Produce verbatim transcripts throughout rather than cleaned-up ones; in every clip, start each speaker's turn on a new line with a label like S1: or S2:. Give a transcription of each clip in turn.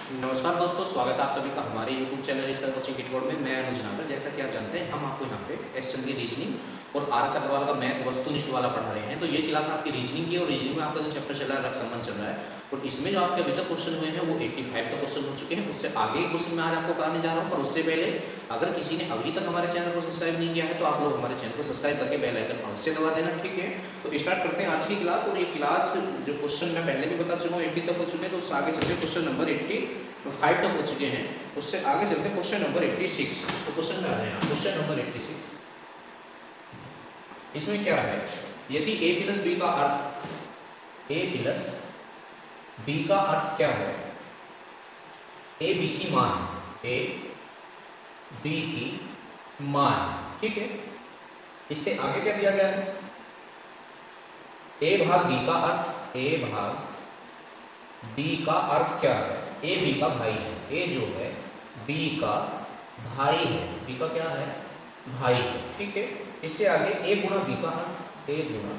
S1: नमस्कार दोस्तों, स्वागत है आप सभी का हमारे यूट्यूब चैनल इसका कोचिंग किटकोड में। मैं अनुज नागर। जैसा कि आप जानते हैं, हम आपको यहाँ पे एक्शन की रीजनिंग और आर एस अग्रवाल का मैथ वस्तुनिष्ठ वाला पढ़ा रहे हैं। तो ये क्लास आपकी रीजनिंग की और रीजनिंग में आपका जो चैप्टर चल रहा है रक्त संबंध चल रहा है, और इसमें जो आपके अभी तक क्वेश्चन हुए हैं वो पचासी तक क्वेश्चन हो चुके हैं। उससे आगे क्वेश्चन मैं आज आपको कराने जा रहा हूँ। पर उससे पहले अगर किसी ने अभी तक हमारे चैनल को सब्सक्राइब नहीं किया है तो आप लोग हमारे चैनल को सब्सक्राइब करके बेल आइकन अवश्य दबा देना, ठीक है। तो स्टार्ट करते हैं आज की क्लास। और ये क्लास जो क्वेश्चन मैं पहले भी बता चुका हूँ अस्सी तक हो चुके हैं, तो उससे आगे चलते क्वेश्चन नंबर पचासी तक हो चुके हैं। उससे आगे चलते क्वेश्चन नंबर छियासी। तो क्वेश्चन में आ रहे हैं क्वेश्चन नंबर छियासी। इसमें क्या है, यदि a प्लस बी का अर्थ a प्लस बी का अर्थ क्या है, a b की मान a b की मान, ठीक है। इससे आगे क्या दिया गया है, a भाग b का अर्थ a भाग b का अर्थ क्या है, a b का भाई है। a जो है b का भाई है, b का क्या है, भाई है, ठीक है। इससे आगे a गुणा b का अर्थ a गुणा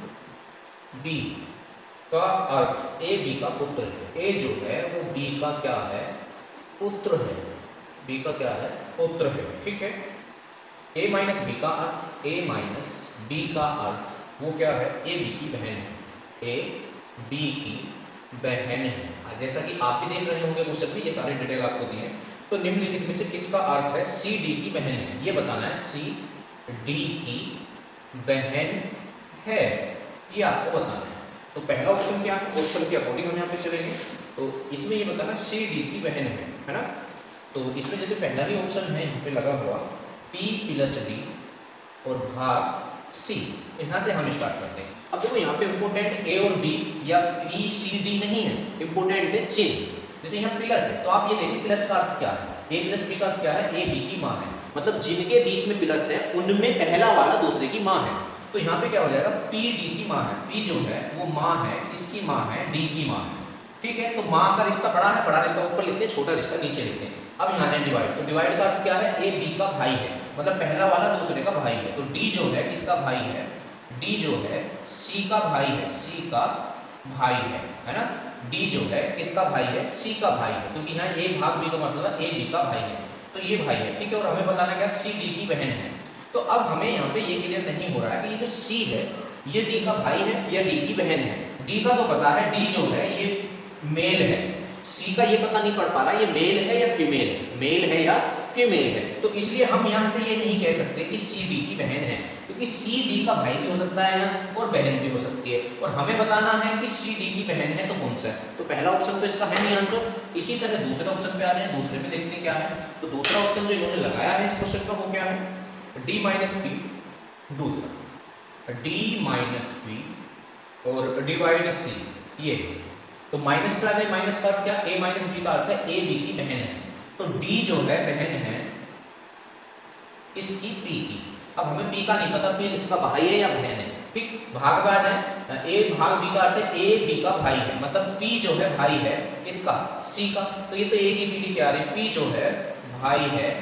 S1: b का अर्थ a b का पुत्र है। a जो है वो b का क्या है, पुत्र है। b का क्या है, पुत्र है, ठीक है। a माइनस b का अर्थ a माइनस b का अर्थ वो क्या है, a b की बहन है। a b की बहन है। जैसा कि आप भी देख रहे होंगे क्वेश्चन में, ये सारे डिटेल आपको दिए हैं। तो निम्नलिखित में से किसका अर्थ है सी डी की बहन है, ये बताना है। सी डी की बहन है, ये आपको बताना है। तो पहला ऑप्शन क्या है, ऑप्शन के अकॉर्डिंग हम यहाँ पे चलेंगे। तो इसमें ये बताना सी डी की बहन है, है ना। तो इसमें जैसे पहला ही ऑप्शन है यहाँ पे लगा हुआ P प्लस डी और भाग C, यहाँ से हम स्टार्ट करते हैं। अब देखो यहाँ पे इम्पोर्टेंट A और B या P C D नहीं है, इम्पोर्टेंट है चिन्ह। जैसे यहाँ प्लस है तो आप ये देखिए प्लस का अर्थ क्या है, A प्लस B का अर्थ क्या है, A B की माँ है। मतलब जिनके बीच में प्लस है उनमें पहला वाला दूसरे की माँ है। तो यहाँ पे क्या हो जाएगा, P D की माँ है। P जो है वो माँ है, इसकी माँ है, D की माँ है, ठीक है। तो माँ का रिश्ता बड़ा है, बड़ा रिश्ता ऊपर लिखते हैं, छोटा रिश्ता नीचे लिखते हैं। अब यहाँ जाए डिवाइड, तो डिवाइड का अर्थ क्या है, A B का भाई है, मतलब पहला वाला दूसरे का भाई है। तो D जो है किसका भाई है, D जो है C का भाई है, C का भाई है, है ना। D जो है किसका भाई है, C का भाई है, क्योंकि यहाँ A भाग B का मतलब A B का भाई है, तो ये भाई है, ठीक है। और हमें बताना क्या, C D की बहन है। तो अब हमें यहाँ पे ये क्लियर नहीं हो रहा है कि ये जो C है ये D का भाई है या D की बहन है। D का तो पता है, D जो है ये मेल है। C का ये पता नहीं पड़ पा रहा ये मेल है या फीमेल है, मेल है या फीमेल है। तो इसलिए हम यहाँ से ये नहीं कह सकते कि C D की बहन है, क्योंकि C D का भाई भी हो सकता है यहाँ और बहन भी हो सकती है। और हमें बताना है कि C D की बहन है तो कौन सा है। तो पहला ऑप्शन तो इसका है नहीं आंसर। इसी तरह दूसरे ऑप्शन पे आ रहे हैं, दूसरे में देखते हैं क्या है। तो दूसरा ऑप्शन जो इन्होंने लगाया है इस क्वेश्चन का वो क्या है, D माइनस पी, दूसरा D माइनस पी और डिवाइड C, ये तो माइनस पर आ जाए। माइनस का अर्थ क्या, A माइनस बी का अर्थ है A B की बहन है। तो D जो है बहन है किसकी, P की। अब हमें P का नहीं पता, P इसका भाई है या बहन है, ठीक। भाग में आ जाए, A भाग B का अर्थ है A B का भाई है, मतलब P जो है भाई है किसका, C का। तो ये तो A की पीढ़ी क्या आ रही है, P जो है भाई है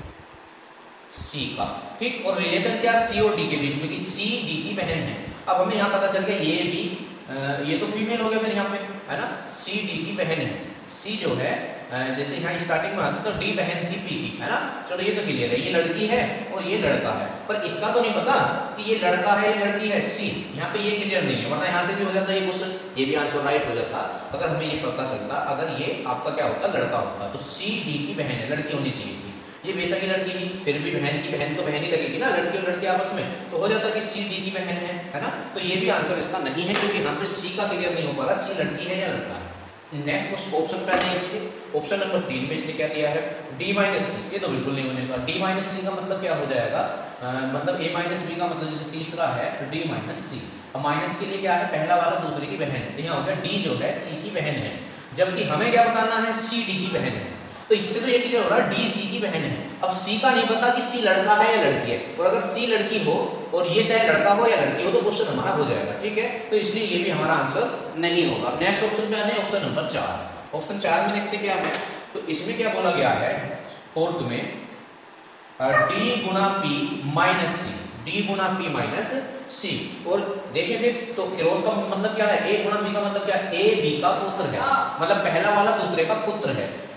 S1: C का, ठीक। और रिलेशन क्या, C और D के बीच में कि C D की बहन है। अब हमें यहाँ पता चल गया ये भी ये तो फीमेल हो गया फिर यहाँ पे, है ना। C D की बहन है। C जो है जैसे यहाँ स्टार्टिंग में आता तो D बहन थी P की, है ना। चलो ये तो क्लियर है, ये लड़की है और ये लड़का है। पर इसका तो नहीं पता कि ये लड़का है या लड़की है, C यहाँ पे ये क्लियर नहीं है, वरना यहाँ से भी हो जाता है ये क्वेश्चन, ये भी आंसर राइट हो जाता अगर हमें ये पता चलता। अगर ये आपका क्या होता, लड़का होता, तो C D की बहन है, लड़की होनी चाहिए थी। ये बेशक की लड़की ही, फिर भी बहन की बहन तो बहन ही लगेगी ना, लड़की और लड़की आपस में, तो हो जाता कि C D की बहन है, है ना। तो ये भी आंसर इसका नहीं है, क्योंकि यहाँ पे C का क्लियर नहीं हो पा रहा, C लड़की है या लड़का है। नेक्स्ट ऑप्शन पे आए इसके, ऑप्शन नंबर तीन में इसने क्या दिया है, D माइनस सी। ये तो बिल्कुल नहीं होने का। D माइनस सी का मतलब क्या हो जाएगा, आ, मतलब A माइनस बी का मतलब जैसे तीसरा है तो D माइनस सी। अब माइनस के लिए क्या है, पहला वाला दूसरे की बहन है, तो यहाँ हो गया D जो है C की बहन है, जबकि हमें क्या बताना है, C D की बहन है। तो इससे तो ये क्लियर हो रहा है D C की बहन है। अब C का नहीं पता कि C लड़का है या लड़की है, और अगर C लड़की हो और ये चाहे लड़का हो या लड़की हो तो क्वेश्चन हमारा हो जाएगा, ठीक है। तो इसलिए ये भी हमारा आंसर नहीं होगा। नेक्स्ट ऑप्शन पे आ जाए, ऑप्शन नंबर चार। ऑप्शन चार में देखते क्या है, तो इसमें क्या बोला गया है, फोर्थ में D गुना P माइनस सी, D गुना P माइनस सी। और देखिए फिर तो क्रॉस का मतलब क्या है, A गुना B का मतलब क्या है, A B का पुत्र है, मतलब पहला वाला दूसरे का पुत्र है।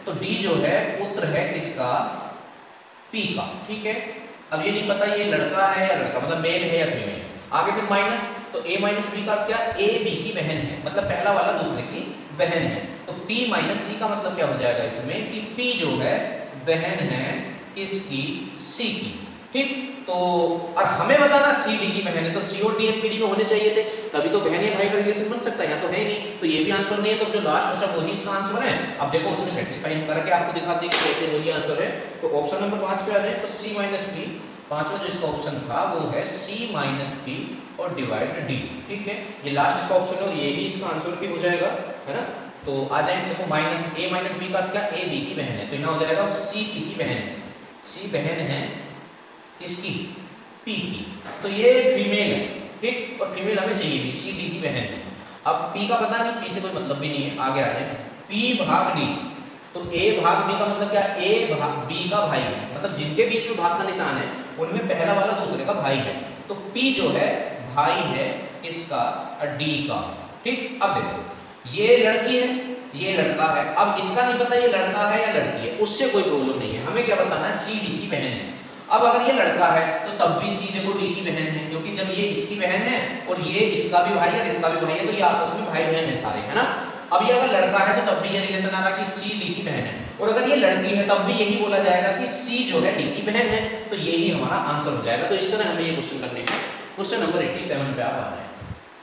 S1: तो डी जो है पुत्र है किसका, पी का, ठीक है। अब ये नहीं पता ये लड़का है या लड़का, मतलब मेल है या फीमेल। आगे फिर माइनस, तो a माइनस बी का क्या, a b की बहन है, मतलब पहला वाला दूसरे की बहन है। तो p माइनस c का मतलब क्या हो जाएगा इसमें कि p जो है बहन है किसकी, c की, ठीक। तो और हमें बताना c d की बहन है, तो c और d एक पीढ़ी में होने चाहिए थे, तभी तो बहन या भाई का रिलेशन बन सकता है, या तो है नहीं, तो ये भी आंसर नहीं है। तो जो लास्ट बचा वही इसका आंसर है। अब देखो उसमें सेटिस्फाई करके आपको दिखाते हैं कि कैसे वही आंसर है। तो ऑप्शन नंबर पांच पे आ जाए, तो c माइनस p, पांचवा जो इसका ऑप्शन था वो है c माइनस p और डिवाइड d, ठीक है। ये लास्ट इसका ऑप्शन है और ये भी इसका आंसर भी हो जाएगा, है ना। तो आ जाए देखो माइनस a माइनस b का अर्थ क्या, a b की बहन है, तो यहाँ हो जाएगा c p की बहन है, c बहन है किसकी, p की। तो ये फीमेल है, ठीक, और फीमेल हमें चाहिए भी, c d की बहन है। अब p का पता नहीं, p से कोई मतलब भी नहीं है, आगे आ जाए p भाग d, तो a भाग b का मतलब क्या, a भाग b का भाई है, मतलब जिनके बीच में भाग का निशान है उनमें पहला वाला दूसरे का भाई है। तो p जो है भाई है किसका, d का, ठीक। अब देखो ये लड़की है, ये लड़का है। अब इसका नहीं पता ये लड़का है या लड़की है, उससे कोई प्रॉब्लम नहीं है, हमें क्या बताना है, c d की बहन है। अब अगर ये लड़का है तो तब भी c देखो d की बहन है, क्योंकि जब ये इसकी बहन है और ये इसका भी भाई है और इसका भी भाई है, तो ये आपस में भाई बहन है सारे, है ना। अब ये अगर लड़का है तो तब भी ये रिलेशन आ रहा कि c d की बहन है, और अगर ये लड़की है तब भी यही बोला जाएगा कि c जो है d की बहन है, तो यही हमारा आंसर हो जाएगा। तो इस तरह हमें ये क्वेश्चन करने का। क्वेश्चन नंबर सत्तासी पे आप आ जाए,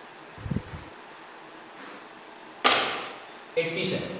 S1: सत्तासी,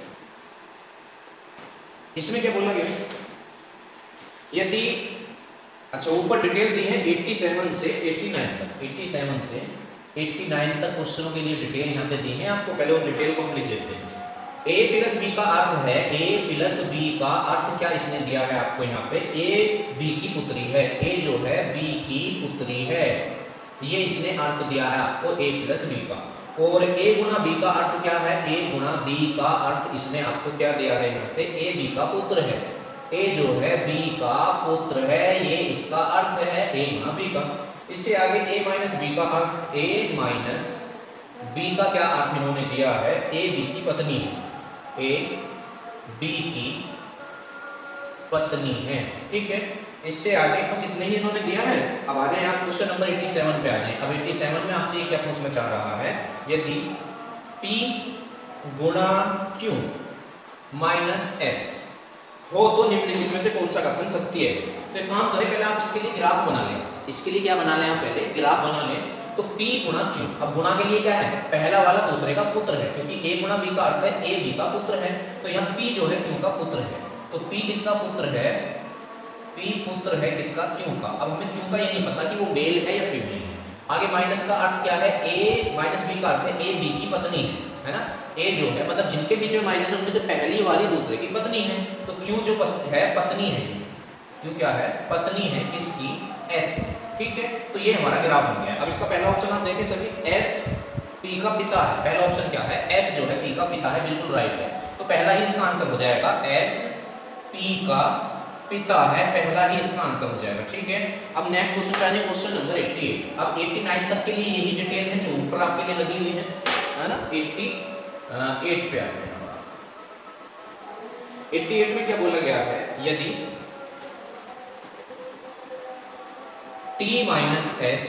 S1: इसमें क्या बोला गया, यदि, अच्छा ऊपर डिटेल दी है सत्तासी से नवासी तक, सत्तासी से नवासी तक क्वेश्चनों के लिए डिटेल यहाँ पे दी है आपको। पहले उन डिटेल को हम लिख लेते हैं। a प्लस बी का अर्थ है, a प्लस बी का अर्थ क्या इसने दिया है आपको यहाँ पे, a b की पुत्री है, a जो है b की पुत्री है, ये इसने अर्थ दिया है आपको a प्लस बी का। और a गुना b का अर्थ क्या है, a गुना b का अर्थ इसने आपको क्या दिया है यहाँ से, a b का पुत्र है, a जो है b का पुत्र है, ये इसका अर्थ है a गुना b का। इससे आगे a माइनस b का अर्थ, a माइनस b का क्या अर्थ इन्होंने दिया है, a b की पत्नी है, a b की पत्नी है, ठीक है। इससे आगे बस इतने ही इन्होंने दिया है। अब आ जाए आप क्वेश्चन नंबर सत्तासी पे आ जाए। अब सत्तासी में आपसे ये क्या पूछना चाह रहा है, यदि p गुणा q माइनस s हो तो निम्नलिखित में से कौन सा कथन सत्य है। तो एक काम करें, पहले आप इसके लिए ग्राफ बना लें, इसके लिए क्या बना लें आप, पहले ग्राफ बना लें। तो p गुणा q, अब गुणा के लिए क्या है, पहला वाला दूसरे का पुत्र है, क्योंकि a गुणा b का अर्थ है a b का पुत्र है, तो यहाँ p जो है q का पुत्र है, तो p किसका पुत्र है, p पुत्र है किसका, q का। अब हमें q का ये नहीं पता कि वो मेल है या फीमेल है। आगे माइनस का अर्थ क्या है, a माइनस b का अर्थ है a b की पत्नी है, है ना। a जो है मतलब जिनके बीच में माइनस है उनमें से पहली वाली दूसरे की पत्नी है, तो q जो पत, है पत्नी है, q क्या है, पत्नी है किसकी, s, ठीक है। तो ये हमारा ग्राफ बन गया। अब इसका पहला ऑप्शन आप देखें सभी, s p का पिता है, पहला ऑप्शन क्या है, s जो है p का पिता है, बिल्कुल राइट है। तो पहला ही इसका आंसर हो जाएगा, s p का पिता है, पहला ही इसका आंसर हो जाएगा, ठीक है। अब नेक्स्ट क्वेश्चन पे आ जाए, क्वेश्चन नंबर अट्ठासी। अब नवासी तक के लिए यही डिटेल है जो ऊपर आपके लिए लगी हुई है, है ना। अट्ठासी पे आ गए। अट्ठासी में क्या बोला गया है, यदि t माइनस एस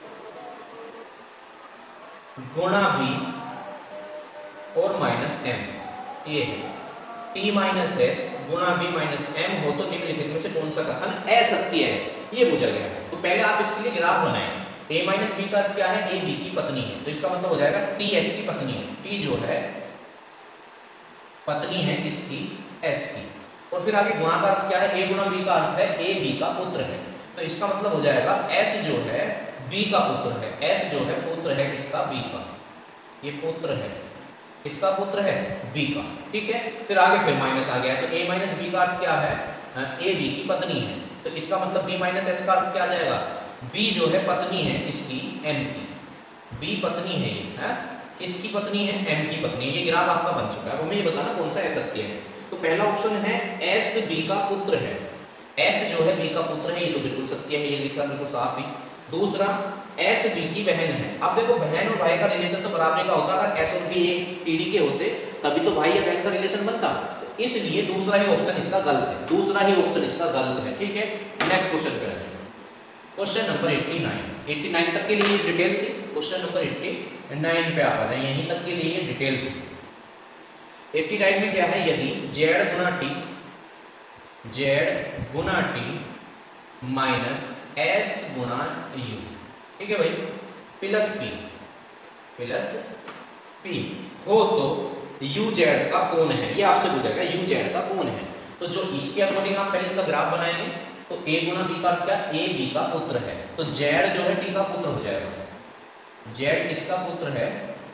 S1: गुणा बी और माइनस एम, ये है t माइनस एस गुणा बी माइनस एम हो तो निम्नलिखित में से कौन सा कथन असत्य है, ये पूछा गया है। तो पहले आप इसके लिए ग्राफ बनाएं। a माइनस बी का अर्थ क्या है, a b की पत्नी है, तो इसका मतलब हो जाएगा t s की पत्नी है, t जो है पत्नी है किसकी, s की। और फिर आगे गुणा का अर्थ क्या है, a गुणा b का अर्थ है a b का पुत्र है, तो इसका मतलब हो जाएगा s जो है b का पुत्र है, s जो है पुत्र है किसका, b का, ये पुत्र है इसका पुत्र है b का, ठीक है। फिर आगे फिर माइनस आ गया, तो a माइनस b का अर्थ क्या है, a b की पत्नी है, तो इसका मतलब b माइनस s का अर्थ क्या आ जाएगा, b जो है पत्नी है इसकी m की, b पत्नी है ये, है किसकी पत्नी है, m की पत्नी है। ये ग्राफ आपका बन चुका है। अब हमें ये बताना कौन सा असत्य है। तो पहला ऑप्शन है s b का पुत्र है, s जो है b का पुत्र है, ये तो बिल्कुल सत्य है, ये लिखा बिल्कुल साफ ही। दूसरा s b की बहन है। अब देखो बहन और भाई का रिलेशन तो बराबरी का होता, अगर s और b एक पीढ़ी के होते तभी तो भाई या बहन का रिलेशन बनता। इसलिए दूसरा ही ऑप्शन इसका गलत है, दूसरा ही ऑप्शन इसका गलत है। ठीक है, नेक्स्ट क्वेश्चन पे आ जाएंगे। Question number eighty nine, eighty nine तक के लिए डिटेल थी। क्वेश्चन नंबर एट्टी नाइन पे आ रहे हैं, यहीं तक के लिए डिटेल थी। एट्टी नाइन में क्या है, यदि z गुना टी z गुना टी माइनस एस गुना यू, ठीक है भाई, प्लस पी प्लस पी हो तो यू जेड का कौन है, ये आपसे पूछेगा यू जेड का कौन है। तो जो इसके अकॉर्डिंग आप पहले इसका ग्राफ बनाएंगे तो a गुना बी का क्या, a b का पुत्र है, तो z जो है t का पुत्र हो जाएगा। z किसका पुत्र है,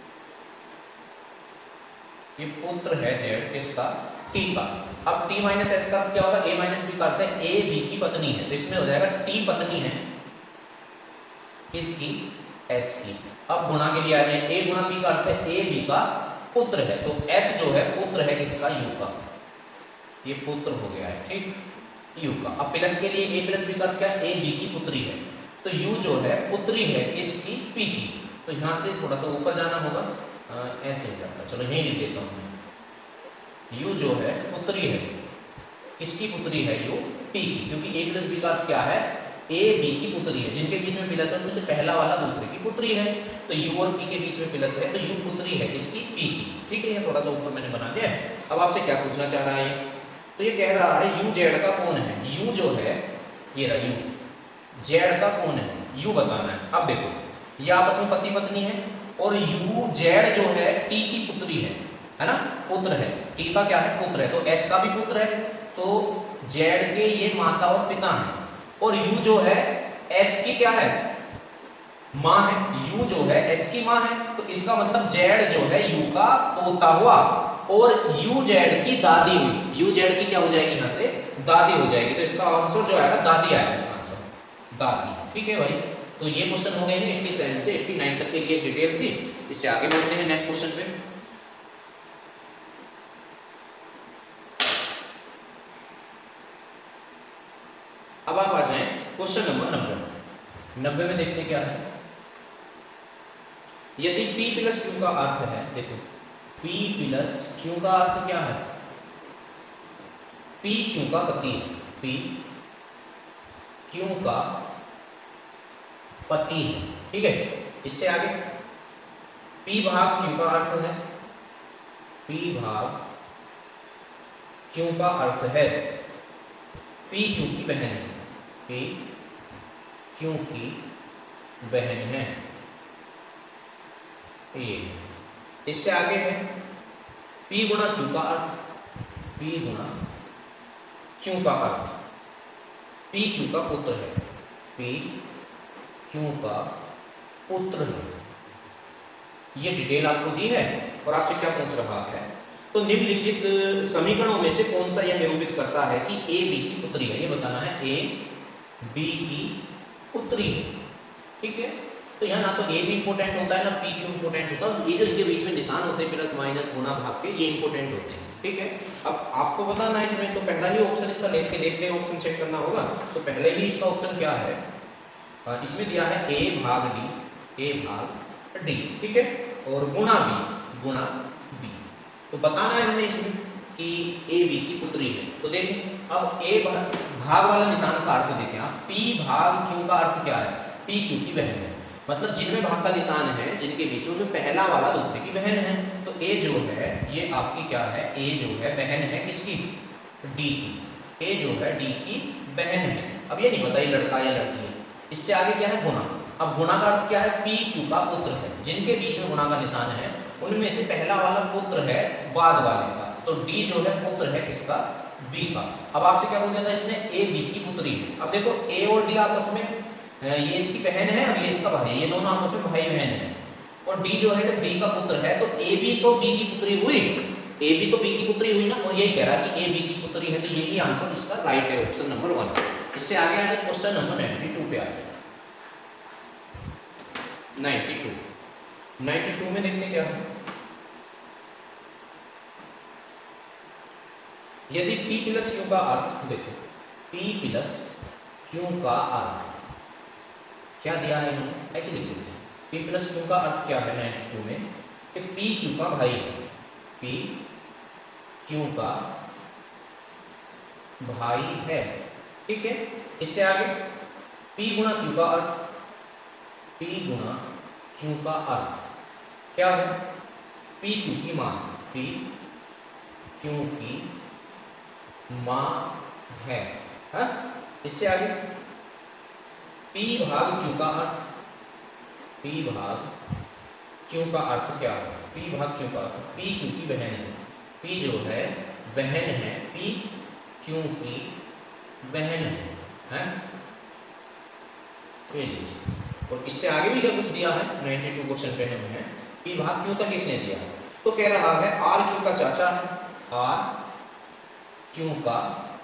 S1: ये पुत्र है z किसका, t का। अब t माइनस एस का क्या होगा, a माइनस बी का अर्थ है a b की पत्नी है, तो इसमें हो जाएगा t पत्नी है किसकी, s की। अब गुणा के लिए आ जाए, a गुना b का अर्थ है a b का पुत्र है, तो s जो है पुत्र है किसका, u का, ये पुत्र हो गया है, ठीक, u का। अब प्लस के लिए a प्लस बी का अर्थ क्या, a b की पुत्री है, तो u जो है पुत्री है किसकी, p की। तो यहाँ से थोड़ा सा ऊपर जाना होगा, आ, ऐसे हो जाता, चलो यही लिख देता हूँ। u जो है पुत्री है किसकी पुत्री है, u p की, क्योंकि a प्लस बी का अर्थ क्या है, a b की पुत्री है, जिनके बीच में प्लस है उनमें से पहला वाला दूसरे की पुत्री है, तो u और p के बीच में प्लस है, तो u पुत्री है किसकी, p की। ठीक है, ये थोड़ा सा ऊपर मैंने बना दिया है। अब आपसे क्या पूछना चाह रहा है, तो ये कह रहा है u z का कौन है, u जो है ये रहा u, z का कौन है, u बताना है। अब देखो ये आपस में पति पत्नी है और u z जो है t की पुत्री है, है ना, पुत्र है, t का क्या है, पुत्र है, तो s का भी पुत्र है, तो z के ये माता और पिता है, और u जो है s की क्या है, माँ है, u जो है s की माँ है, तो इसका मतलब z जो है u का पोता हुआ और u z की दादी हुई, u z की क्या हो जाएगी, यहाँ से दादी हो जाएगी, तो इसका आंसर जो आएगा दादी आएगा, इसका आंसर दादी। ठीक है भाई, तो ये क्वेश्चन हो गए हैं सत्तासी से नवासी तक के लिए डिटेल थी। इससे आगे बढ़ते हैं नेक्स्ट क्वेश्चन पे। अब आप आ जाएं क्वेश्चन नंबर नब्बे। नब्बे में देखते क्या है, यदि p प्लस क्यू का अर्थ है, देखो p प्लस क्यू का अर्थ क्या है, p क्यू का पति है, p क्यू का पति है, ठीक है। इससे आगे p भाग क्यू का अर्थ है, p भाग क्यू का अर्थ है p क्यू की बहन है, p क्यू की बहन है, ये। इससे आगे है p गुणा क्यू का अर्थ, p गुणा क्यू का अर्थ, p क्यू का पुत्र है, p क्यू का पुत्र है। ये डिटेल आपको दी है और आपसे क्या पूछ रहा है, तो निम्नलिखित समीकरणों में से कौन सा यह निरूपित करता है कि a b की पुत्री है, ये बताना है a b की पुत्री है, ठीक है। तो यहाँ ना तो a भी इंपोर्टेंट होता है ना p क्यू इंपोर्टेंट होता है, ये जो इसके बीच में निशान होते हैं प्लस माइनस गुणा भाग के, ये इंपोर्टेंट होते हैं, ठीक है। अब आपको बताना है इसमें, तो पहला ही ऑप्शन इसका लेके देखते हैं, ऑप्शन चेक करना होगा। तो पहले ही इसका ऑप्शन क्या है, इसमें दिया है a भाग d, a भाग d, ठीक है, और गुणा b, गुणा b। तो बताना है हमें इसमें कि a b की पुत्री है। तो देखें अब a भाग वाला निशान का अर्थ देखें आप, p भाग q का अर्थ क्या है, p q की बहन है, मतलब जिनमें भाग का निशान है, जिनके बीच में पहला वाला दूसरे की बहन है, तो a जो है ये आपकी क्या है, a जो है बहन है किसकी, d की, a जो है d की बहन है। अब ये नहीं पता ये लड़का या लड़की है। इससे आगे क्या है, गुणा। अब गुणा का अर्थ क्या है, p q का पुत्र है, जिनके बीच में गुणा का निशान है उनमें से पहला वाला पुत्र है बाद वाले का, तो d जो है पुत्र है किसका, b का। अब आपसे क्या पूछा था इसने, a b की पुत्री है। अब देखो a और d आपस में, ये इसकी बहन है और ये इसका भाई है, ये दोनों आपस में भाई बहन है, और d जो है जब b का पुत्र है तो a b तो b की पुत्री हुई, a b तो b की पुत्री हुई ना, और यही कह रहा है कि a b की पुत्री है, तो यही आंसर इसका राइट है, ऑप्शन नंबर वन। इससे आगे आ जाए क्वेश्चन नंबर बानवे पे आ जाए, बानवे बानवे में देखने क्या है, यदि p प्लस क्यू का अर्थ, देखो p प्लस क्यू का अर्थ क्या दिया है इन्होंने, ऐसे लिख देते हैं। p प्लस क्यू का अर्थ क्या है बानवे में, कि p क्यू का भाई है, p क्यू का भाई है। ठीक है, इससे आगे P गुणा Q का अर्थ, P गुणा Q का अर्थ क्या है? P Q की मां, P Q की मां है, हा? इससे आगे P भाग Q का अर्थ, P भाग Q का अर्थ क्या है? P भाग Q का अर्थ P Q की बहन है, P जो है बहन है, P Q की बहन है, हैं? ये लीजिए। और इससे आगे भी क्या कुछ दिया है, बानवे क्वेश्चन पे हम हैं, P भाग Q तक इसने दिया है। तो कह रहा है R Q का चाचा है, R Q का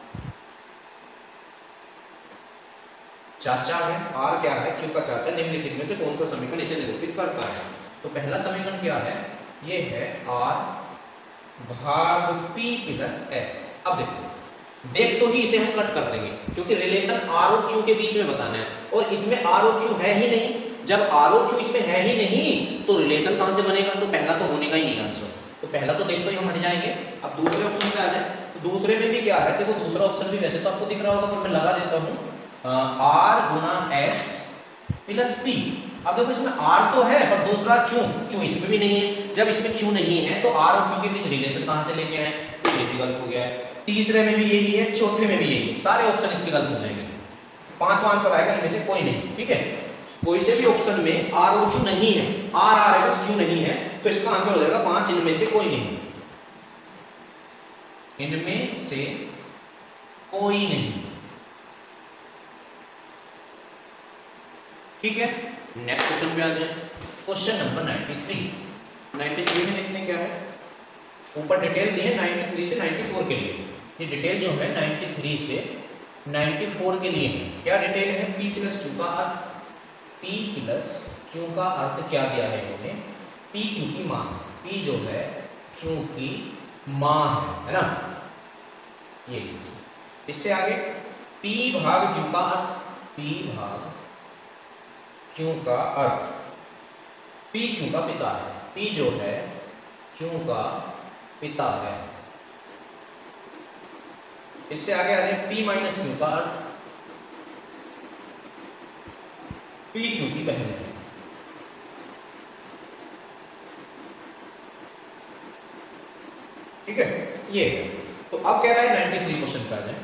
S1: चाचा है, R क्या है? Q का चाचा। निम्नलिखित में से कौन सा समीकरण इसे निरूपित करता है? तो पहला समीकरण क्या है? ये है R भाग P प्लस S। अब देखो, देख तो ही इसे हम कट कर देंगे क्योंकि रिलेशन R और Q के बीच में बताना है और इसमें R और Q है ही नहीं। जब R और Q इसमें है ही नहीं तो रिलेशन कहां से बनेगा? तो पहला तो होने का ही नहीं आंसर। तो पहला तो देख तो ही हम हट जाएंगे। अब दूसरे ऑप्शन पे आ जाए, तो दूसरे में भी क्या है? देखो दूसरा ऑप्शन भी वैसे तो आपको दिख रहा होगा पर मैं लगा देता हूं, R गुना S प्लस P। अब देखो इसमें R तो है पर दूसरा Q, Q इसमें भी नहीं है। जब इसमें Q नहीं है तो R और Q के बीच रिलेशन कहां से लेके आए? तो ये भी गलत हो गया है। तीसरे में भी यही है, चौथे में भी यही है, सारे ऑप्शन इसके गलत हो जाएंगे। पांचवा आंसर आएगा इनमें से कोई नहीं। ठीक है, कोई से भी ऑप्शन में R और Q नहीं है, R आ रहा है बस Q नहीं है, तो इसका आंसर हो जाएगा पांच इनमें से कोई नहीं, इनमें से कोई नहीं। ठीक है, नेक्स्ट क्वेश्चन पे आ जाए। क्वेश्चन नंबर तिरानवे। तिरानवे में देखते हैं क्या है। ऊपर डिटेल दी है तिरानवे से चौरानवे के लिए। ये डिटेल जो है तिरानवे से चौरानवे के लिए है। क्या डिटेल है? P प्लस Q का अर्थ, P प्लस Q का अर्थ क्या दिया है इन्होंने? P Q की मां, P जो है Q की मां है, है ना? ये लीजिए। इससे आगे P भाग Q का अर्थ, P भाग Q का अर्थ P Q का पिता है, P जो है Q का पिता है। इससे आगे आ जाए P माइनस Q का अर्थ P Q की बहन है। ठीक है, ये है। तो अब कह रहा है तिरानवे क्वेश्चन पे आ जाए।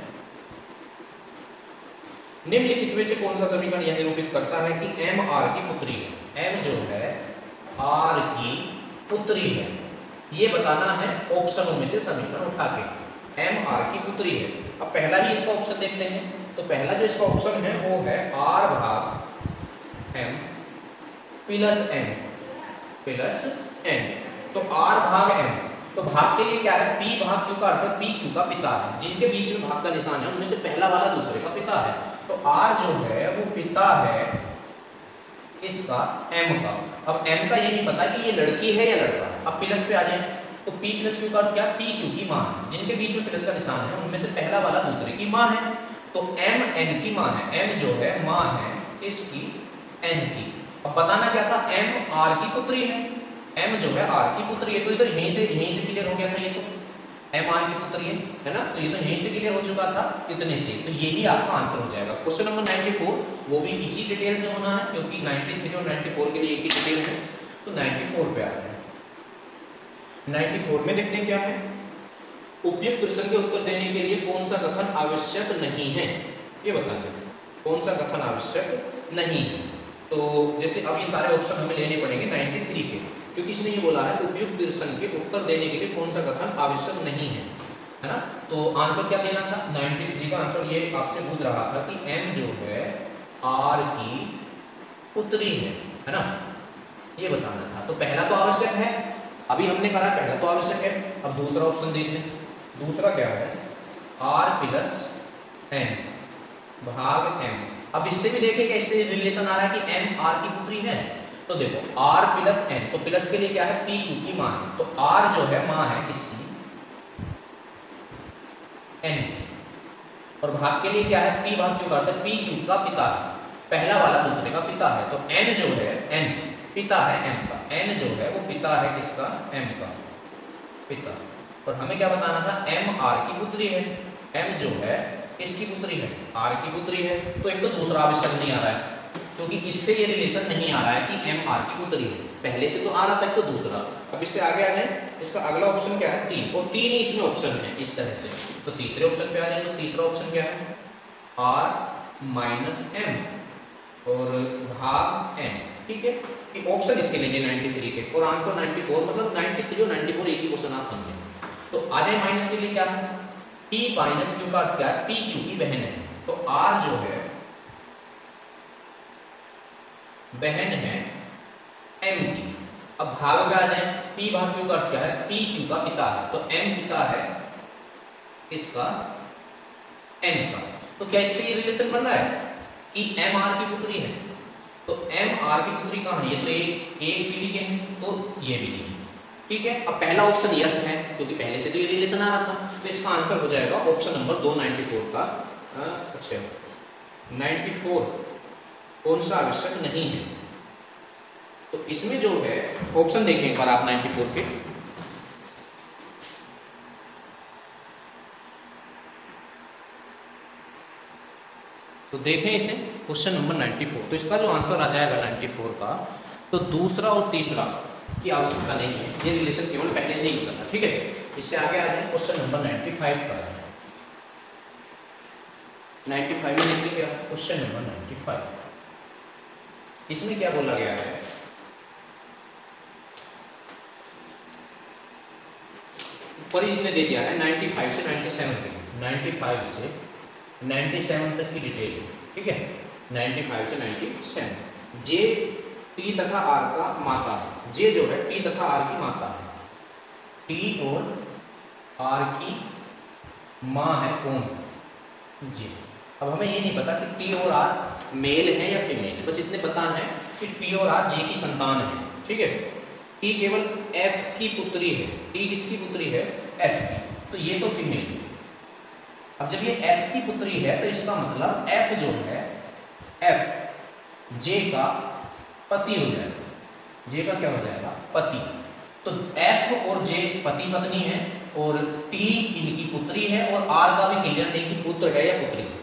S1: निम्नलिखित में से कौन सा समीकरण यह निरूपित करता है कि M R की पुत्री है? M जो है R की पुत्री है, ये बताना है ऑप्शनों में से समीकरण उठा के। M R की पुत्री है। अब पहला ही इसका ऑप्शन देखते हैं। तो पहला जो इसका ऑप्शन है वो है R भाग M plus N plus N। तो R भाग M, तो भाग के लिए क्या है? P भाग Q का अर्थ P Q का पिता है, जिनके बीच में भाग का निशान है उनमें से पहला वाला दूसरे का पिता है। तो R जो है वो पिता है किसका? M का। अब M का ये नहीं पता कि ये लड़की है या लड़का है। अब प्लस पे आ जाए, तो P प्लस Q का क्या? P Q की मां है, जिनके बीच में प्लस का निशान है उनमें से पहला वाला दूसरे की मां है। तो M N की मां है, M जो है मां है किसकी? N की। अब बताना क्या था? M R की पुत्री है, M जो है R की पुत्री है। तो ये तो यहीं से यहीं से क्लियर हो गया था, ये तो M R की पुत्री है, है ना? तो ये तो यहीं से क्लियर हो चुका था इतने से, तो यही आपका आंसर हो जाएगा। क्वेश्चन नंबर चौरानवे वो भी इसी डिटेल से होना है क्योंकि तिरानवे और चौरानवे के लिए एक ही डिटेल है। तो चौरानवे पे आ गया। चौरानवे में देखते हैं क्या है। उपयुक्त प्रश्न के उत्तर देने के लिए कौन सा कथन आवश्यक नहीं है, ये बता दें। कौन सा कथन आवश्यक नहीं है? तो जैसे अब ये सारे ऑप्शन हमें लेने पड़ेंगे तिरानवे के, क्योंकि इसने ये बोला है उपयुक्त प्रश्न के उत्तर देने के लिए कौन सा कथन आवश्यक नहीं है, है ना? तो आंसर क्या देना था? तिरानवे का आंसर ये आपसे पूछ रहा था कि M जो है R की पुत्री है, है ना? ये बताना था। तो पहला तो आवश्यक है, अभी हमने कहा पहला तो आवश्यक है। अब दूसरा ऑप्शन देख लें। दूसरा क्या है? R प्लस N भाग M। अब इससे भी देखें कैसे रिलेशन आ रहा है कि M R की पुत्री है। तो देखो R प्लस N, तो प्लस के लिए क्या है? P Q की मां है। तो R जो है मां है किसकी? N की। और भाग के लिए क्या है? P भाग Q का अर्थ P Q का पिता है, पहला वाला दूसरे का पिता है। तो N जो है N पिता है M का, N जो है वो पिता है किसका? M का पिता। और हमें क्या बताना था? M R की पुत्री है। m जो है इसकी पुत्री है, r की पुत्री है। तो एक तो दूसरा आवश्यक नहीं आ रहा है क्योंकि इससे ये रिलेशन नहीं आ रहा है कि m r की पुत्री है। पहले से तो आ रहा था तो दूसरा। अब इससे आगे आ जाए, इसका अगला ऑप्शन क्या है, तीन, और तीन ही इसमें ऑप्शन है इस तरह से। तो तीसरे ऑप्शन पे आ जाए, तो तीसरा ऑप्शन क्या है, r माइनस एम और भाग m। ठीक है, ये ऑप्शन इसके लिए तिरानवे के, और आंसर चौरानवे, मतलब तिरानवे और चौरानवे एक ही क्वेश्चन आप समझे। तो आ जाए माइनस के लिए, क्या है, p माइनस क्यू का अर्थ क्या है, p q की बहन है। तो r जो है बहन है m की। अब भाग में आ जाए, p भाग q का अर्थ क्या है, p q का पिता है। तो m पिता है इसका n का। तो क्या इससे ये रिलेशन बन रहा है कि m r की पुत्री है। तो m r की पुत्री कहाँ है, ये तो एक एक पीढ़ी के हैं, तो ये भी नहीं। ठीक है, अब पहला ऑप्शन यस है क्योंकि पहले से तो ये रिलेशन आ रहा था। तो इसका आंसर हो जाएगा ऑप्शन नंबर दो, चौरानवे का। आ, अच्छा चौरानवे कौन सा आवश्यक नहीं है। तो इसमें जो है ऑप्शन देखें एक बार आप चौरानवे के, तो देखें इसे क्वेश्चन नंबर चौरानवे। तो इसका जो आंसर आ जाएगा चौरानवे का, तो दूसरा और तीसरा की आवश्यकता नहीं है, ये रिलेशन केवल पहले से ही होता था। ठीक है, इससे आगे आ जाए क्वेश्चन नंबर पचानवे पर। पचानवे में देखिए क्या क्वेश्चन नंबर पचानवे, इसमें क्या बोला गया है, ऊपर इसने दे दिया है पचानवे से सत्तानवे तक, पचानवे से सत्तानवे तक की डिटेल। ठीक है, पचानवे से सत्तानवे। जे टी तथा आर का माता है, जे जो है टी तथा आर की माता है, टी और आर की माँ है कौन, जे। अब हमें ये नहीं पता कि टी और आर मेल है या फीमेल है, बस इतने पता है कि टी और आर जे की संतान है। ठीक है, टी केवल एफ की पुत्री है, टी किसकी पुत्री है, एफ की, तो ये तो फीमेल है। अब जब ये एफ की पुत्री है तो इसका मतलब एफ जो है, एफ जे का पति हो जाएगा, जे का क्या हो जाएगा, पति। तो एफ और जे पति पत्नी है, और टी इनकी पुत्री है, और आर का भी क्लियर नहीं कि पुत्र है या पुत्री है।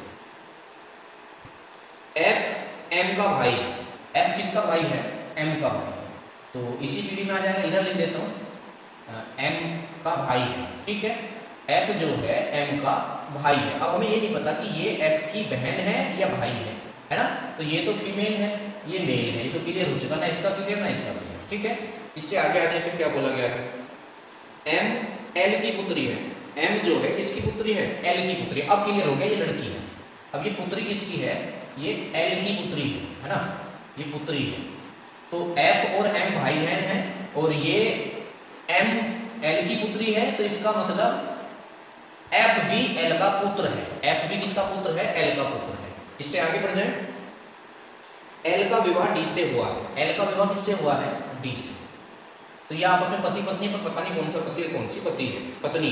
S1: एफ एम का भाई, एफ किसका भाई है, एम का भाई। तो इसी पीढ़ी में आ जाएगा, इधर लिख देता हूं, एम का भाई है। ठीक है, एफ जो है एम का भाई है। अब हमें ये नहीं पता कि ये एफ की बहन है या भाई है, है ना। तो ये तो फीमेल है, ये मेल है, ये तो क्लियर हो चुका ना, इसका क्लियर ना इसका क्लियर। ठीक है, इससे आगे आते हैं, फिर क्या बोला गया है, एम एल की पुत्री है, एम जो है किसकी पुत्री है, एल की पुत्री। अब क्लियर हो गया ये लड़की है। अब ये पुत्री किसकी है, ये एल की पुत्री है, है ना, ये पुत्री है। तो एफ और एम भाई बहन है, और ये एम एल की पुत्री है, तो इसका मतलब एफ भी एल का पुत्र है, एफ भी किसका पुत्र है, एल का पुत्र है। इससे आगे बढ़ जाए, एल का विवाह डी से हुआ है, एल का विवाह किससे हुआ है, डी से। तो ये आपस में पति पत्नी, पर पता नहीं कौन सा पति है कौन सी पति है, पत्नी।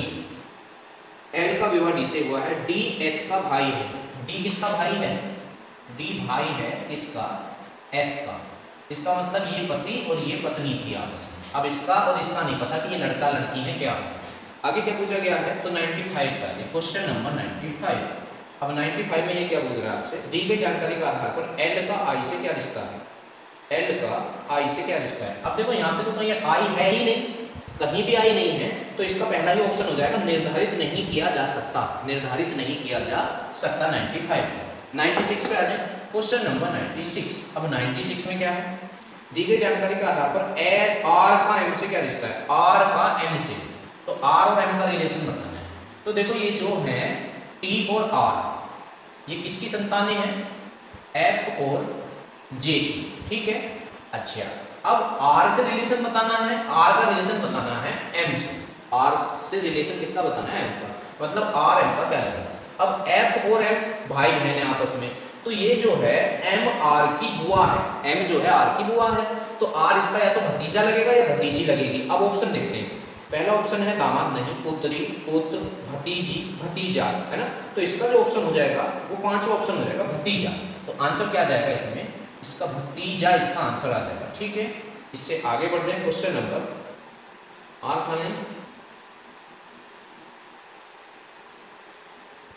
S1: एल का विवाह डी से हुआ है, डी एस का भाई है, डी किसका भाई है, डी भाई है किसका, एस का। इसका मतलब ये पति और ये पत्नी थी आपस में। अब इसका और इसका नहीं पता कि ये लड़का लड़की है क्या। आगे क्या पूछा गया है, तो पचानवे का क्वेश्चन नंबर पचानवे। अब पचानवे में ये क्या बोल रहा है आपसे, दी गई जानकारी के आधार पर एल का आई से क्या रिश्ता है, एल का आई से क्या रिश्ता है। अब देखो यहाँ पे तो कहीं आई है ही नहीं, कहीं भी आई नहीं है, तो इसका पहला ही ऑप्शन हो जाएगा निर्धारित नहीं किया जा सकता, निर्धारित नहीं किया जा सकता। पचानवे छियानवे पे आ जाए, क्वेश्चन नंबर छियानवे। अब छियानवे में क्या है, दी गई जानकारी के आधार पर एल आर का एम से क्या रिश्ता है, आर का एम से। तो आर और एम का रिलेशन बताना है। तो देखो ये जो है टी और आर, ये किसकी संतानें हैं, एफ और जे की। ठीक है, अच्छा अब आर से रिलेशन बताना है, आर का रिलेशन बताना है एम से। आर से रिलेशन किसका बताना है, एम का, मतलब आर एम का क्या है। अब एफ और एम भाई बहन है आपस में, तो ये जो है एम आर की बुआ है, एम जो है आर की बुआ है, तो आर इसका या तो भतीजा लगेगा या भतीजी लगेगी। अब ऑप्शन देखते हैं, पहला ऑप्शन है दामाद नहीं, पुत्री, पुत्र, भतीजी, भतीजा, है ना। तो इसका जो ऑप्शन हो जाएगा वो पांचवा ऑप्शन हो जाएगा भतीजा। तो आंसर क्या आ जाएगा इसमें, इसका भतीजा इसका आंसर आ जाएगा। ठीक है, इससे आगे बढ़ जाए, क्वेश्चन नंबर आठ था नहीं,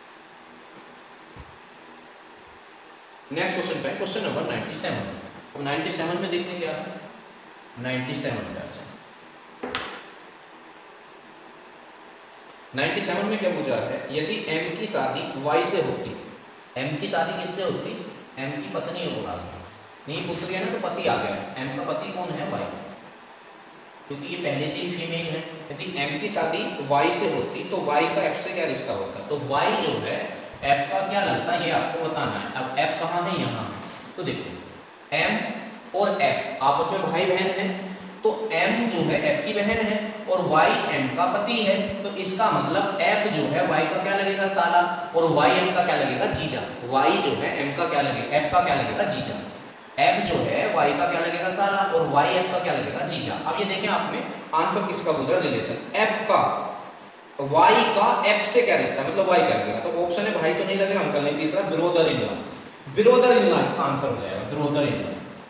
S1: नेक्स्ट क्वेश्चन पे क्वेश्चन नंबर नाइन्टी सेवन। अब नाइन्टी सेवन में देखते क्या है, नाइन्टी सेवन पे आ जाए। नाइन्टी सेवन में क्या पूछा है, यदि m की शादी y से होती, m की शादी किससे होती, m की पत्नी और आ गया, नहीं पुत्री है ना तो पति आ गया, m का पति कौन है, y, क्योंकि ये पहले से ही फीमेल है। यदि m की शादी y से होती तो y का f से क्या रिश्ता होता, तो y जो है f का क्या लगता है ये आपको बताना है। अब f कहाँ है, यहाँ है, तो देखो m और f आपस में भाई बहन है, तो m जो है f की बहन है और y m का पति है, तो इसका मतलब f जो है y का क्या लगेगा, साला, और y m का क्या लगेगा, जीजा। y जो है m का क्या लगेगा, f का क्या लगेगा, जीजा। f जो है y का क्या लगेगा, साला, और y f का क्या लगेगा, जीजा। अब ये देखें आप में आंसर किसका पूछ रहा है, रिलेशन f का y का f से क्या रिश्ता, मतलब y क्या लगेगा, तो ऑप्शन है भाई तो नहीं लगेगा, अंकल नहीं, तीसरा brother in law, brother in law इसका आंसर हो जाएगा, brother in law,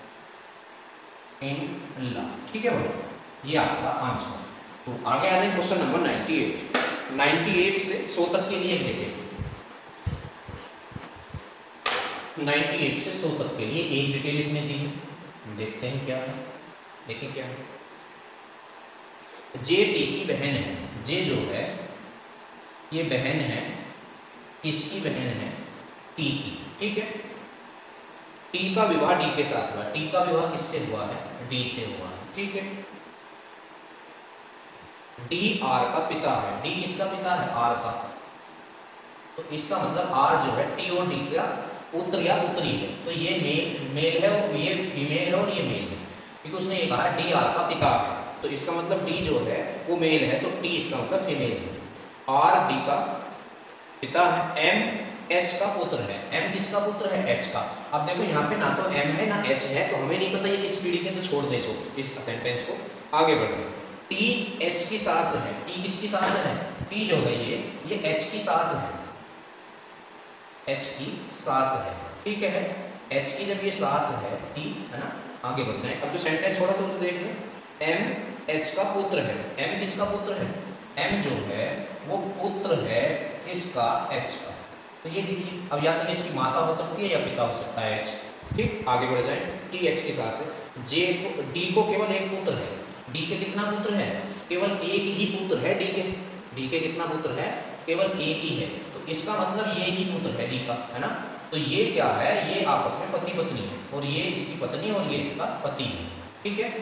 S1: in law, ठीक है भाई, ये आपका आंसर। तो आगे आ जाए question number ninety eight. Ninety eight से सौ तक के लिए डिटेल, नाइन्टी एट से सौ तक के लिए एक डिटेल इसने दी है, देखते हैं क्या है, देखिए क्या है। जे टी की बहन है, जे जो है ये बहन है, किसकी बहन है, टी की, ठीक है। टी का विवाह डी के साथ हुआ, टी का विवाह किससे हुआ है, डी से हुआ है, ठीक है। डी आर का पिता है, डी किसका पिता है, आर का, तो इसका मतलब आर जो है टी और डी का पुत्र या पुत्री है, तो ये मेल मेल है और ये फीमेल है और ये मेल है, क्योंकि उसने ये कहा डी आर का पिता है, तो इसका मतलब डी जो है वो मेल है, तो टी इसका मतलब फीमेल है। आर डी का पिता है, एम एच का पुत्र है, एम किसका पुत्र है, एच का। अब देखो यहाँ पे ना तो एम है ना एच है, तो हमें नहीं पता ये किस पीढ़ी के, तो छोड़ दे इस सेंटेंस को, आगे बढ़ते हैं। टी एच की सास है, टी किसकी सास है, टी जो है ये ये एच की सास है, एच की सास है, ठीक है। एच की जब ये सास है टी, है ना, आगे बढ़ते हैं। अब जो सेंटेंस थोड़ा सा देख लें, एम एच का पुत्र है, एम किसका पुत्र है, एम जो है वो पुत्र है किसका, एच का, तो ये देखिए। अब या तो इसकी माता हो सकती है या पिता हो सकता है, एच, ठीक। आगे बढ़ जाए, टी एच की सास है, जे को डी को केवल एक पुत्र है, डी के कितना पुत्र है, केवल एक ही पुत्र है डी के, डी के कितना पुत्र है, केवल एक ही है, तो इसका मतलब ये ही पुत्र है डी का, है ना। तो ये क्या है, ये आपस में पति पत्नी है, और ये इसकी पत्नी और ये इसका पति है, ठीक है,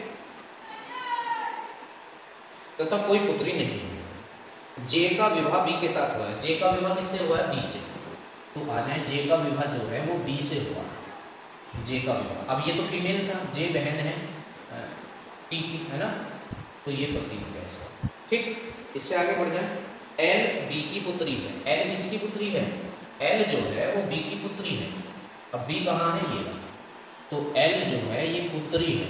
S1: तथा तो कोई पुत्री नहीं है। जे का विवाह बी के साथ हुआ है, जे का विवाह किससे हुआ है, बी से, तो आ जाए जे का विवाह जो है वो बी से हुआ, जे का विवाह। अब ये तो फीमेल था, जे बहन है टी की, है ना, तो ये पति हो गया इसका, ठीक। इससे आगे बढ़ जाए, एल बी की पुत्री है, एल किसकी पुत्री है, एल जो है वो बी की पुत्री है। अब बी कहाँ है, ये, तो एल जो है ये पुत्री है,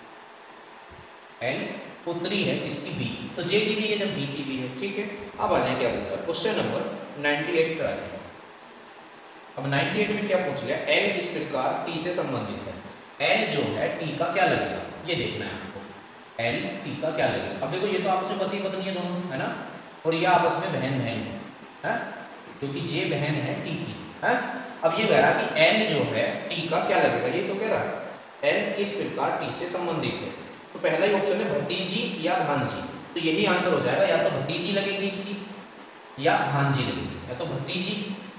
S1: एल पुत्री है किसकी, बी की, तो जे की भी है जब बी की भी है, ठीक है। अब आ जाए क्या बोल रहा है, क्वेश्चन नंबर नाइन्टी एट पे आ जाए। अब नाइन्टी एट में क्या पूछ लिया, एल किस प्रकार टी से संबंधित है, एल जो है टी का क्या लगेगा, ये देखना है आपको, एल टी का क्या लगेगा। अब देखो ये तो आपस में पति पत्नी है दोनों, है ना, और ये आपस में बहन बहन है, है? क्योंकि जे बहन है टी की, है। अब ये कह रहा कि एल जो है टी का क्या लगेगा, ये तो कह रहा है एल किस प्रकार टी से संबंधित है, तो पहला ही ऑप्शन है भतीजी या भांजी, तो यही आंसर हो जाएगा, या तो भतीजी लगेगी इसकी या भांजी लगेगी, या तो भतीजी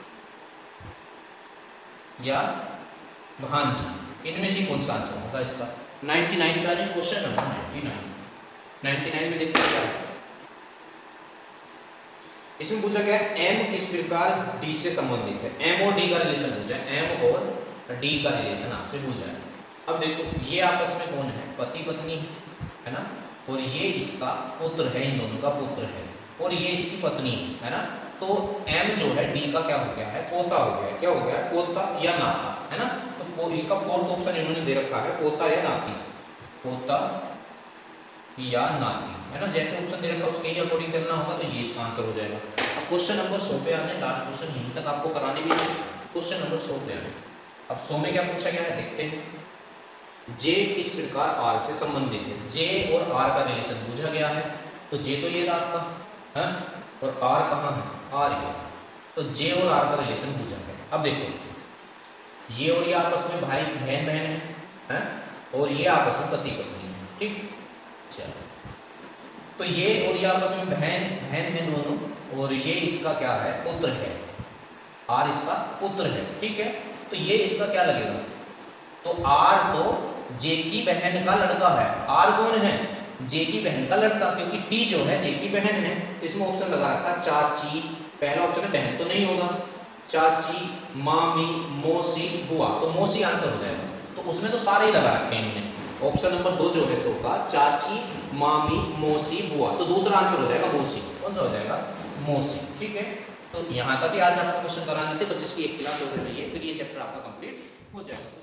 S1: या भांजी, इनमें से कौन सा आंसर होगा इसका। नाइन्टी नाइन पे आ जाए, question number ninety nine. Ninety nine में देखते हैं क्या है, इसमें पूछा गया एम किस प्रकार डी से संबंधित है, एम और डी का रिलेशन पूछा है, एम और डी का रिलेशन आपसे पूछा है। अब देखो ये आपस में कौन है, पति पत्नी है ना, और ये इसका पुत्र है, इन दोनों का पुत्र है, और ये इसकी पत्नी है ना, तो एम जो है डी का क्या हो गया है, पोता हो गया है, क्या हो गया है, पोता या नाता, है ना। तो इसका फोर्थ ऑप्शन इन्होंने दे रखा है, पोता या नाती, पोता या नाती, है ना, जैसे ऑप्शन दे रखा है उसके ही अकॉर्डिंग चलना होगा, तो ये इसका आंसर हो जाएगा। अब क्वेश्चन नंबर सौ पे आ जाए, लास्ट क्वेश्चन यहीं तक आपको कराने भी है, क्वेश्चन नंबर सौ पे आ जाए। अब सौ में क्या पूछा गया है देखते हैं, जे किस प्रकार आर से संबंधित है, जे और आर का रिलेशन पूछा गया है, तो जे तो ये आपका है और आर कहाँ है, आर ये, तो जे और आर का रिलेशन पूछा गया। अब देखो ये और ये आपस में भाई बहन बहन है, हैं? और ये आपस में पति पत्नी है, ठीक। चलो, तो ये और ये आपस में बहन बहन है दोनों, और ये इसका क्या है, पुत्र है, आर इसका पुत्र है, ठीक है। तो ये इसका क्या लगेगा, तो आर तो जे की बहन का लड़का है। आर कौन है, जे की बहन का लड़का, क्योंकि टी जो है जे की बहन है। इसमें ऑप्शन लगा रखा चाची, पहला ऑप्शन है बहन तो नहीं होगा, चाची, मामी, मौसी, बुआ, तो मौसी आंसर हो जाएगा। तो उसमें तो सारे ही लगा रखे हैं इन्होंने। ऑप्शन नंबर दो जो है सो का चाची, मामी, मौसी, बुआ, तो दूसरा आंसर हो जाएगा मौसी। कौन सा हो जाएगा, मौसी, ठीक है। तो यहाँ तक ही आज आपको क्वेश्चन कराने थे, बस इसकी एक क्लास हो रही है, फिर ये चैप्टर आपका कंप्लीट हो जाएगा।